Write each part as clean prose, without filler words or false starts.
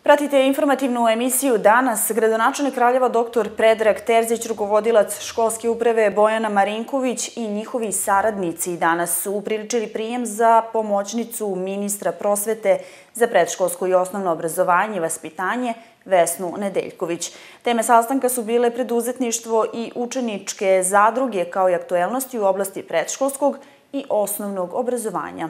Pratite informativnu emisiju danas. Gradonačelnik Kraljeva dr. Predrag Terzić, rukovodilac školske uprave Bojana Marinković i njihovi saradnici danas su upriličili prijem za pomoćnicu ministra prosvete za predškolsko i osnovno obrazovanje i vaspitanje Vesnu Nedeljković. Teme sastanka su bile preduzetništvo i učeničke zadruge kao i aktuelnosti u oblasti predškolskog i osnovnog obrazovanja.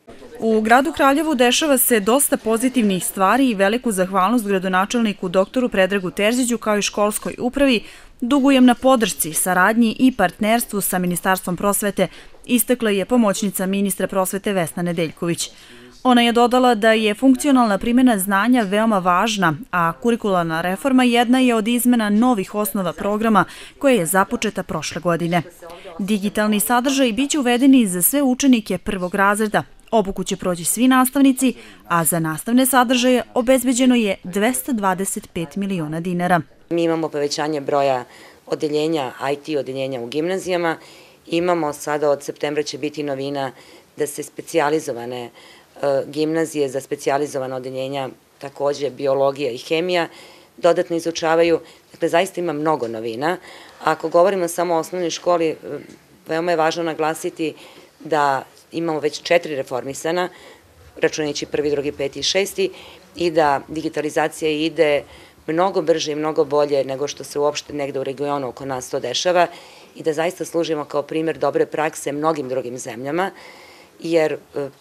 U gradu Kraljevu dešava se dosta pozitivnih stvari i veliku zahvalnost gradonačelniku doktoru Predragu Terziću kao i školskoj upravi dugujem na podršci, saradnji i partnerstvu sa Ministarstvom prosvete, istakla je pomoćnica ministra prosvete Vesna Nedeljković. Ona je dodala da je funkcionalna primjena znanja veoma važna, a kurikularna reforma jedna je od izmena novih osnova programa koja je započeta prošle godine. Digitalni sadržaj biće uvedeni za sve učenike prvog razreda. Obuku će proći svi nastavnici, a za nastavne sadržaje obezbeđeno je 225 miliona dinara. Mi imamo povećanje broja odeljenja, IT odeljenja u gimnazijama. Imamo sada od septembra će biti novina da se specijalizovane gimnazije za specijalizovane odeljenja, takođe biologija i hemija, dodatno izučavaju. Dakle, zaista ima mnogo novina. Ako govorimo samo o osnovnoj školi, veoma je važno naglasiti da imamo već 4 reformisana, računajući 1., 2., 5. i 6. i da digitalizacija ide mnogo brže i mnogo bolje nego što se uopšte negde u regionu oko nas to dešava i da zaista služimo kao primer dobre prakse mnogim drugim zemljama, jer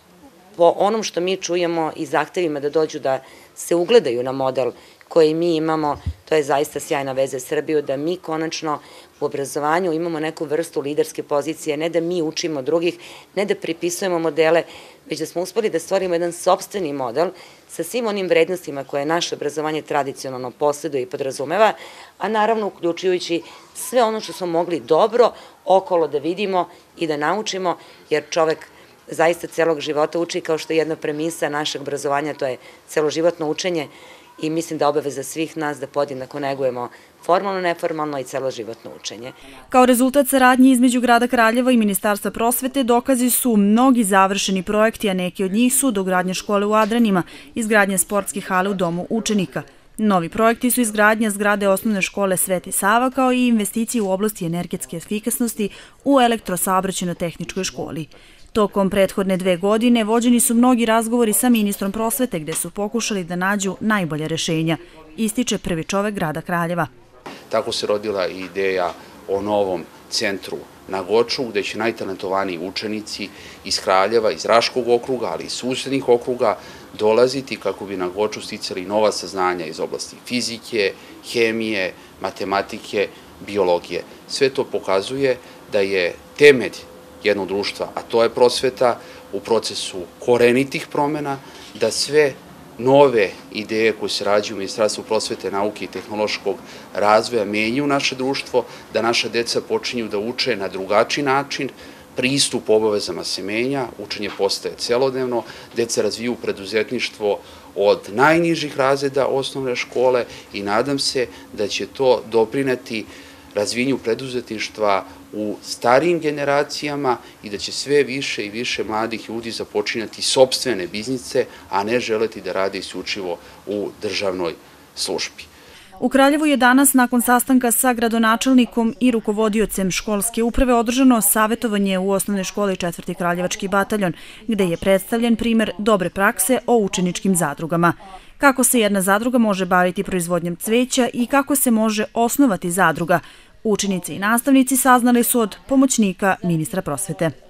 po onom što mi čujemo i zahtevima da dođu da se ugledaju na model koji mi imamo, to je zaista sjajna veza Srbiju, da mi konačno u obrazovanju imamo neku vrstu liderske pozicije, ne da mi učimo drugih, ne da pripisujemo modele, već da smo uspeli da stvorimo jedan sopstveni model sa svim onim vrednostima koje naše obrazovanje tradicionalno posjeduje i podrazumeva, a naravno uključujući sve ono što smo mogli dobro okolo da vidimo i da naučimo, jer čovek zaista celog života uči, kao što je jedna premisa našeg obrazovanja, to je celoživotno učenje, i mislim da obaveza svih nas da podjednako negujemo formalno, neformalno i celoživotno učenje. Kao rezultat saradnje između grada Kraljeva i Ministarstva prosvete dokazi su mnogi završeni projekti, a neki od njih su dogradnja škole u Adranima, izgradnja sportske hale u domu učenika. Novi projekti su izgradnja zgrade osnovne škole Sveti Sava kao i investicije u oblasti energetske efikasnosti u elektrosaobraćajno-tehničkoj školi. Tokom prethodne 2 godine vođeni su mnogi razgovori sa ministrom prosvete gde su pokušali da nađu najbolje rešenja, ističe prvi čovek grada Kraljeva. Tako se rodila i ideja o novom centru na Goču, gde će najtalentovaniji učenici iz Kraljeva, iz Raškog okruga, ali i susednih okruga dolaziti kako bi na Goču sticali nova saznanja iz oblasti fizike, hemije, matematike, biologije. Sve to pokazuje da je temelj jednog društva, a to je prosveta, u procesu korenitih promena, da sve nove ideje koje se rađaju u Ministarstvu prosvete, nauke i tehnološkog razvoja menjaju naše društvo, da naša deca počinju da uče na drugačiji način, pristup obavezama se menja, učenje postaje celodnevno, deca razviju preduzetništvo od najnižih razreda osnovne škole i nadam se da će to doprineti razvijenju preduzetništva u starijim generacijama i da će sve više i više mladih ljudi započinjati sopstvene biznise, a ne želeti da rade isključivo u državnoj službi. U Kraljevu je danas, nakon sastanka sa gradonačelnikom i rukovodiocem školske uprave, održano savetovanje u osnovnoj školi 4. Kraljevački bataljon, gde je predstavljen primer dobre prakse o učeničkim zadrugama. Kako se jedna zadruga može baviti proizvodnjom cveća i kako se može osnovati zadruga, učenici i nastavnici saznali su od pomoćnika ministra prosvete.